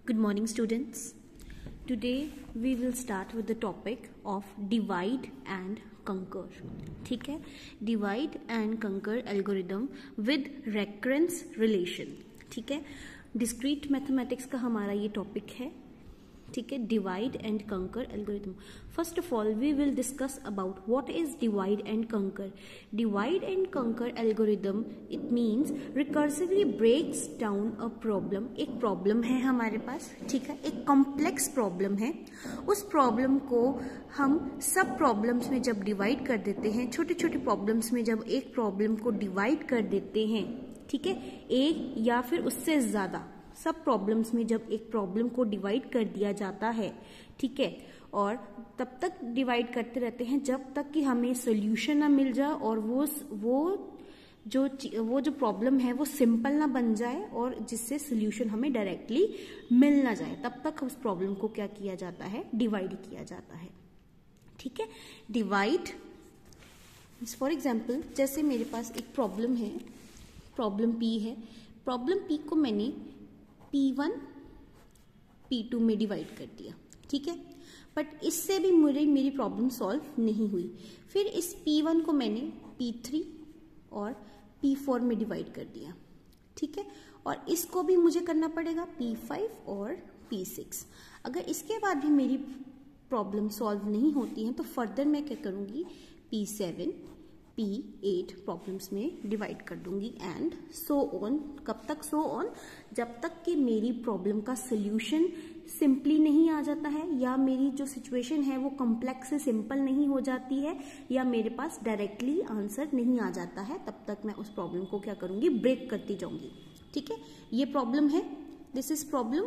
Good morning, students. Today we will start with the topic of divide and conquer. ठीक है, divide and conquer algorithm with recurrence relation. ठीक है, discrete mathematics का हमारा ये topic है. ठीक है, divide and conquer algorithm. First of all, we will discuss about what is divide and conquer. Divide and conquer algorithm, it means recursively breaks down a problem. एक problem है हमारे पास, ठीक है, एक कॉम्प्लेक्स प्रॉब्लम है. उस प्रॉब्लम को हम सब प्रॉब्लम्स में जब डिवाइड कर देते हैं, छोटे छोटे प्रॉब्लम्स में जब एक प्रॉब्लम को डिवाइड कर देते हैं, ठीक है, एक या फिर उससे ज्यादा सब प्रॉब्लम्स में जब एक प्रॉब्लम को डिवाइड कर दिया जाता है, ठीक है, और तब तक डिवाइड करते रहते हैं जब तक कि हमें सोल्यूशन ना मिल जाए और वो जो प्रॉब्लम है वो सिंपल ना बन जाए और जिससे सोल्यूशन हमें डायरेक्टली मिल ना जाए, तब तक उस प्रॉब्लम को क्या किया जाता है, डिवाइड किया जाता है. ठीक है, डिवाइड फॉर एग्जाम्पल, जैसे मेरे पास एक प्रॉब्लम है, प्रॉब्लम P है. प्रॉब्लम P को मैंने P1 P2 में डिवाइड कर दिया, ठीक है, बट इससे भी मेरी प्रॉब्लम सॉल्व नहीं हुई. फिर इस P1 को मैंने P3 और P4 में डिवाइड कर दिया, ठीक है, और इसको भी मुझे करना पड़ेगा P5 और P6. अगर इसके बाद भी मेरी प्रॉब्लम सॉल्व नहीं होती है तो फर्दर मैं क्या करूंगी, P7 P8 प्रॉब्लम्स में डिवाइड कर दूंगी एंड सो ऑन. कब तक सो ऑन, जब तक कि मेरी प्रॉब्लम का सोल्यूशन सिंपली नहीं आ जाता है, या मेरी जो सिचुएशन है वो कॉम्प्लेक्स से सिंपल नहीं हो जाती है, या मेरे पास डायरेक्टली आंसर नहीं आ जाता है, तब तक मैं उस प्रॉब्लम को क्या करूंगी, ब्रेक करती जाऊंगी. ठीक है, ये प्रॉब्लम है, this is problem.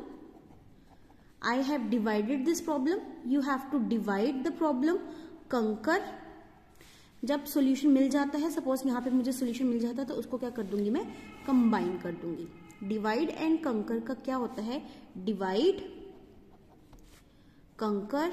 I have divided this problem, you have to divide the problem. Conquer, जब सॉल्यूशन मिल जाता है, सपोज यहाँ पे मुझे सॉल्यूशन मिल जाता है तो उसको क्या कर दूंगी, मैं कंबाइन कर दूंगी. डिवाइड एंड कंकर का क्या होता है, डिवाइड, कंकर,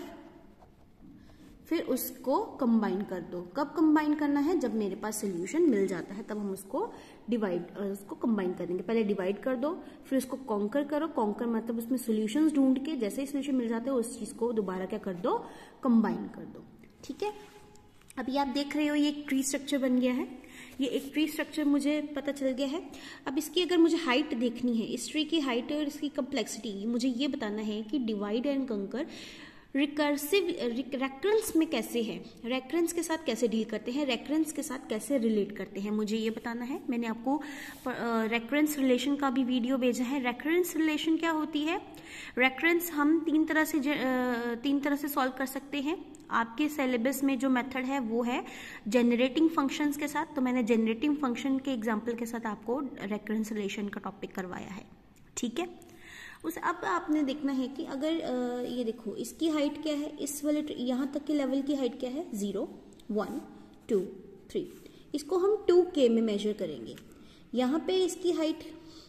फिर उसको कंबाइन कर दो. कब कंबाइन करना है, जब मेरे पास सॉल्यूशन मिल जाता है तब हम उसको उसको कंबाइन करेंगे. पहले डिवाइड कर दो, फिर उसको कॉन्कर करो. कॉन्कर मतलब उसमें सॉल्यूशंस ढूंढ के जैसे ही सॉल्यूशन मिल जाता है उस चीज को दोबारा क्या कर दो, कंबाइन कर दो. ठीक है, अभी आप देख रहे हो ये एक ट्री स्ट्रक्चर बन गया है. ये एक ट्री स्ट्रक्चर मुझे पता चल गया है. अब इसकी अगर मुझे हाइट देखनी है, इस ट्री की हाइट और इसकी कम्प्लेक्सिटी, मुझे ये बताना है कि divide and conquer recursive recurrence में कैसे है, रेकरेंस के साथ कैसे डील करते हैं, रेकरेंस के साथ कैसे रिलेट करते हैं, मुझे ये बताना है. मैंने आपको रेकरेंस रिलेशन का भी वीडियो भेजा है. रेकरेंस रिलेशन क्या होती है, रेकरेंस हम तीन तरह से सॉल्व कर सकते हैं. आपके सिलेबस में जो मेथड है वो है जनरेटिंग फंक्शंस के साथ, तो मैंने जनरेटिंग फंक्शन के एग्जांपल के साथ आपको रेकरेंस रिलेशन का टॉपिक करवाया है. ठीक है, अब आपने देखना है कि अगर ये देखो इसकी हाइट क्या है, इस वाले यहाँ तक के लेवल की हाइट क्या है, 0 1 2 3. इसको हम 2K में मेजर करेंगे. यहाँ पे इसकी हाइट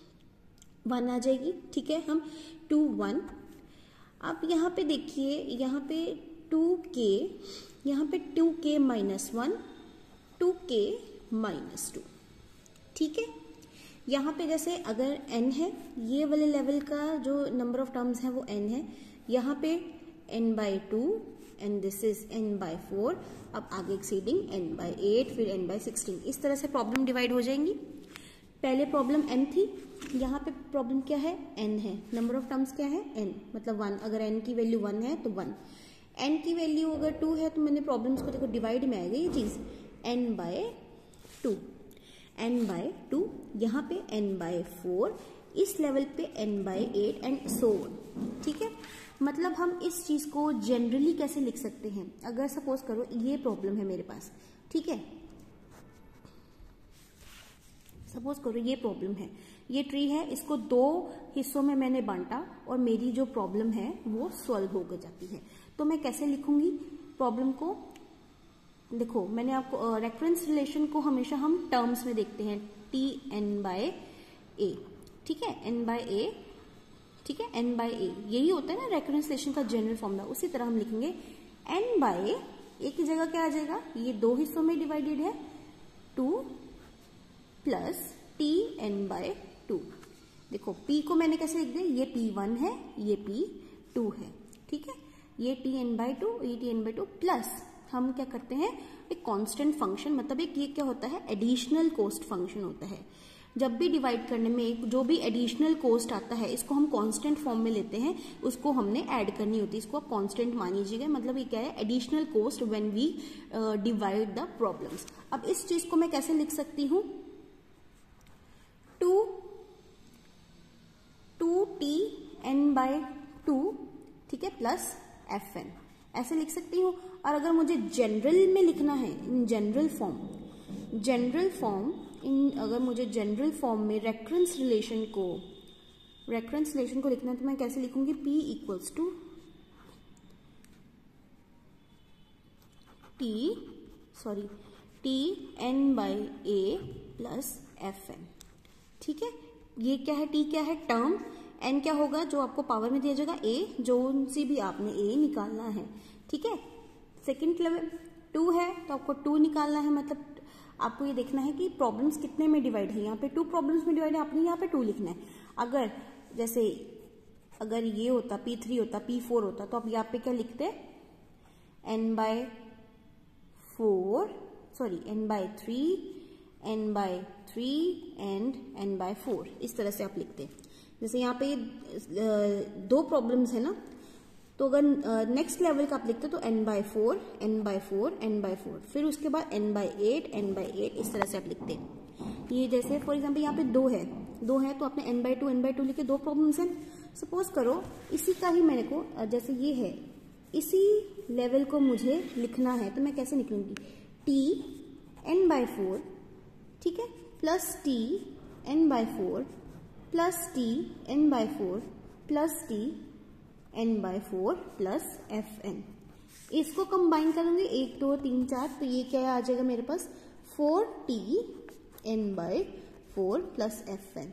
1 आ जाएगी. ठीक है, हम 2 1. अब यहाँ पे देखिए, यहाँ पे 2K, यहाँ पे 2K माइनस 1, 2K माइनस 2. ठीक है, यहाँ पे जैसे अगर n है, ये वाले लेवल का जो नंबर ऑफ टर्म्स है वो n है. यहाँ पे n/2 and this is n/4. अब आगे एक्सीडिंग n/8, फिर n/16. इस तरह से प्रॉब्लम डिवाइड हो जाएंगी. पहले प्रॉब्लम n थी, यहाँ पे प्रॉब्लम क्या है, n है. नंबर ऑफ टर्म्स क्या है, n मतलब 1. अगर n की वैल्यू 1 है तो 1. n की वैल्यू अगर 2 है तो मैंने प्रॉब्लम्स को देखो डिवाइड में आएगा ये चीज, n/2, n/2, यहाँ पे n/4, इस लेवल पे n/8 एंड सो ऑन. ठीक है, मतलब हम इस चीज को जनरली कैसे लिख सकते हैं, अगर सपोज करो ये प्रॉब्लम है मेरे पास, ठीक है, सपोज करो ये प्रॉब्लम है, ये ट्री है, इसको 2 हिस्सों में मैंने बांटा और मेरी जो प्रॉब्लम है वो सॉल्व हो जाती है. तो मैं कैसे लिखूंगी प्रॉब्लम को, देखो मैंने आपको रेफरेंस रिलेशन को हमेशा हम टर्म्स में देखते हैं, Tn/A. ठीक है, n/A, ठीक है, n/A यही होता है ना रेफरेंस रिलेशन का जनरल फॉर्मूला. उसी तरह हम लिखेंगे n/A. एक की जगह क्या आ जाएगा, ये 2 हिस्सों में डिवाइडेड है, 2 प्लस Tn/2. देखो p को मैंने कैसे लिख दिया, ये p1 है, ये p2 है, ठीक है, ये tn/2, ये tn/2 प्लस हम क्या करते हैं, एक कांस्टेंट फंक्शन, मतलब एक ये क्या होता है, एडिशनल कोस्ट फंक्शन होता है। जब भी डिवाइड करने में जो भी एडिशनल कोस्ट आता है इसको हम कांस्टेंट फॉर्म में लेते हैं, उसको हमने ऐड करनी होती है, इसको आप कांस्टेंट मान लीजिएगा। मतलब ये क्या है, additional cost when we divide the problems. अब इस चीज को मैं कैसे लिख सकती हूँ, 2tn/2, ठीक है, प्लस fn, ऐसे लिख सकती हूँ। और अगर मुझे जनरल में लिखना है, इन जनरल फॉर्म, अगर मुझे जनरल फॉर्म में रेकरेंस रिलेशन को लिखना है तो मैं कैसे लिखूंगी, p equals to tn/a plus fn, ठीक है। ये क्या है, t क्या है, टर्म, n क्या होगा, जो आपको पावर में दिया जाएगा a, जो उनसे भी आपने a निकालना है, ठीक है। सेकेंड लेवल 2 है तो आपको 2 निकालना है, मतलब आपको ये देखना है कि प्रॉब्लम्स कितने में डिवाइड है। यहाँ पे 2 प्रॉब्लम्स में डिवाइड है, आपने यहाँ पे 2 लिखना है। अगर जैसे अगर ये होता p3 होता, p4 होता, तो आप यहाँ पे क्या लिखते, n/3, एंड n/4, इस तरह से आप लिखते। जैसे यहाँ पे 2 प्रॉब्लम्स है ना, तो अगर नेक्स्ट लेवल का आप लिखते तो n/4, फिर उसके बाद n/8, इस तरह से आप लिखते। ये जैसे फॉर एग्जांपल यहाँ पे 2 है तो आपने n/2 लिखे, 2 प्रॉब्लम्स हैं। सपोज करो इसी का ही मेरे को, जैसे ये है, इसी लेवल को मुझे लिखना है तो मैं कैसे लिखूंगी, tn/4, ठीक है, plus tn/4 plus tn/4 plus tn/4 plus fn। इसको कंबाइन करूंगी 1 2 3 4, तो ये क्या आ जाएगा मेरे पास, 4tn/4 प्लस fn।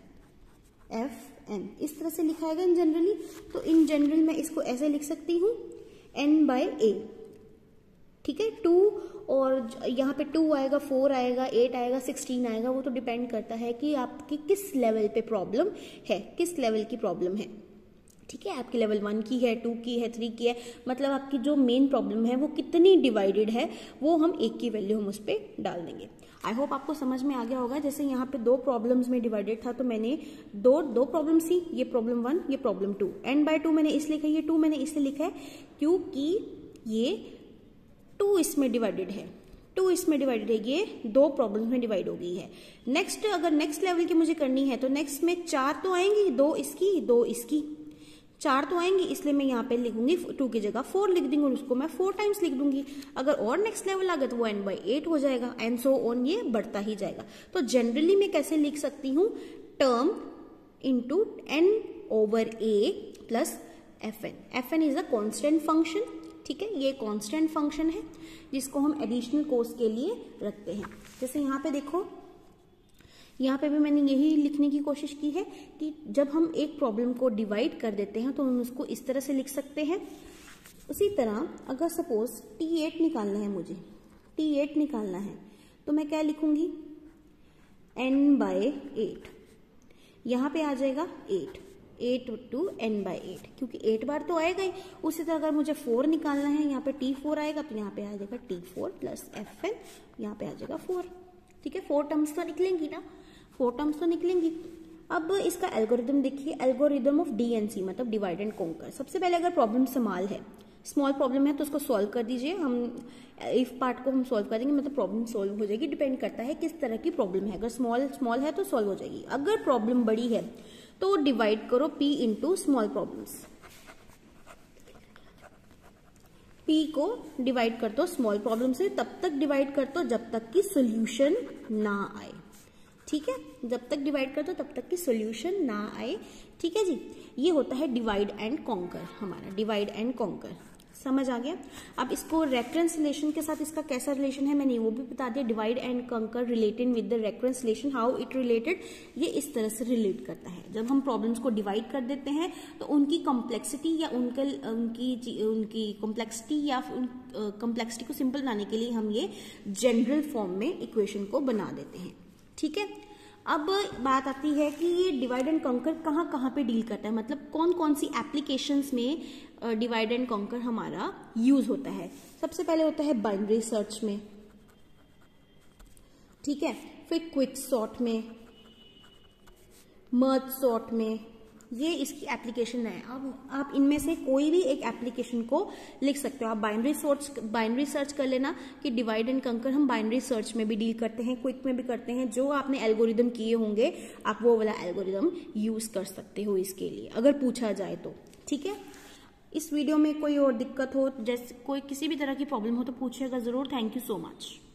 इस तरह से लिखा है इन जनरली। तो इन जनरल मैं इसको ऐसे लिख सकती हूँ, n/a, ठीक है, 2, और यहाँ पे 2 आएगा, 4 आएगा, 8 आएगा, 16 आएगा, वो तो डिपेंड करता है कि आपकी किस लेवल पे प्रॉब्लम है, किस लेवल की प्रॉब्लम है, ठीक है। आपकी लेवल 1 की है, 2 की है, 3 की है, मतलब आपकी जो मेन प्रॉब्लम है वो कितनी डिवाइडेड है, वो हम 1 की वैल्यू हम उस पर डाल देंगे। आई होप आपको समझ में आ गया होगा। जैसे यहाँ पे 2 प्रॉब्लम्स में डिवाइडेड था, तो मैंने दो प्रॉब्लम्स थी, ये प्रॉब्लम 1, ये प्रॉब्लम 2। n/2 मैंने इसलिए लिखा है, ये 2 मैंने इसलिए लिखा है क्योंकि ये 2 इसमें डिवाइडेड है, ये 2 प्रॉब्लम्स में डिवाइड हो गई है। नेक्स्ट, अगर नेक्स्ट लेवल की मुझे करनी है तो नेक्स्ट में 4 तो आएंगी, 2 इसकी 2 इसकी, 4 तो आएंगी, इसलिए मैं यहाँ पे लिखूंगी 2 की जगह 4 लिख दूंगी और उसको मैं 4 टाइम्स लिख दूंगी। अगर और नेक्स्ट लेवल आ गया तो वो n/8 हो जाएगा, एंड सो ऑन, ये बढ़ता ही जाएगा। तो जनरली मैं कैसे लिख सकती हूँ, term into n/a plus fn is a constant function, ठीक है, ये कांस्टेंट फंक्शन है जिसको हम एडिशनल कोस्ट के लिए रखते हैं। जैसे यहाँ पे देखो, यहाँ पे भी मैंने यही लिखने की कोशिश की है कि जब हम एक प्रॉब्लम को डिवाइड कर देते हैं तो हम उसको इस तरह से लिख सकते हैं। उसी तरह अगर सपोज t8 निकालना है मुझे, तो मैं क्या लिखूंगी, n/8, यहाँ पे आ जाएगा 8 to n/8, क्योंकि 8 बार तो आएगा ही। उसी तरह अगर मुझे 4 निकालना है, यहाँ पे t4 आएगा, तो यहाँ पे आ जाएगा t4 प्लस fn, यहाँ पे आ जाएगा 4, ठीक है। 4 टर्म्स तो निकलेंगी ना, 4 टर्म्स तो निकलेंगी। अब इसका एल्गोरिदम देखिए, एल्गोरिदम ऑफ DNC, मतलब डिवाइड एंड कॉन्कर। सबसे पहले अगर प्रॉब्लम स्मॉल प्रॉब्लम है तो उसको सॉल्व कर दीजिए। हम इफ पार्ट को हम सॉल्व कर देंगे, मतलब प्रॉब्लम सॉल्व हो जाएगी। डिपेंड करता है किस तरह की प्रॉब्लम है। अगर स्मॉल है तो सॉल्व हो जाएगी। अगर प्रॉब्लम बड़ी है तो डिवाइड करो P into small problems. P को डिवाइड कर दो स्मॉल प्रॉब्लम से, तब तक डिवाइड कर दो जब तक कि सोल्यूशन ना आए, ठीक है। जब तक डिवाइड कर दो तब तक कि सोल्यूशन ना आए, ठीक है जी। ये होता है डिवाइड एंड कॉन्कर, हमारा डिवाइड एंड कॉन्कर। समझ आ गया। अब इसको रेफरेंस रिलेशन के साथ इसका कैसा रिलेशन है मैंने वो भी बता दिया। Divide and conquer related with the reference relation, how it related, ये इस तरह से रिलेट करता है। जब हम प्रॉब्लम्स को डिवाइड कर देते हैं तो उनकी कॉम्प्लेक्सिटी या उनकी कॉम्प्लेक्सिटी या कॉम्प्लेक्सिटी को सिंपल बनाने के लिए हम ये जनरल फॉर्म में इक्वेशन को बना देते हैं, ठीक है। अब बात आती है कि ये डिवाइड एंड कॉन्कर कहाँ कहाँ पे डील करता है, मतलब कौन कौन सी एप्लीकेशंस में डिवाइड एंड कॉन्कर हमारा यूज होता है। सबसे पहले होता है बाइनरी सर्च में, ठीक है, फिर क्विक सॉर्ट में, मर्ज सॉर्ट में, ये इसकी एप्लीकेशन है। अब आप इनमें से कोई भी एक एप्लीकेशन को लिख सकते हो। आप बाइनरी सर्च कर लेना कि डिवाइड एंड कंकर हम बाइनरी सर्च में भी डील करते हैं, क्विक में भी करते हैं। जो आपने एल्गोरिदम किए होंगे आप वो वाला एल्गोरिदम यूज कर सकते हो इसके लिए, अगर पूछा जाए तो, ठीक है। इस वीडियो में कोई और दिक्कत हो, जैसे कोई किसी भी तरह की प्रॉब्लम हो तो पूछिएगा जरूर। Thank you so much.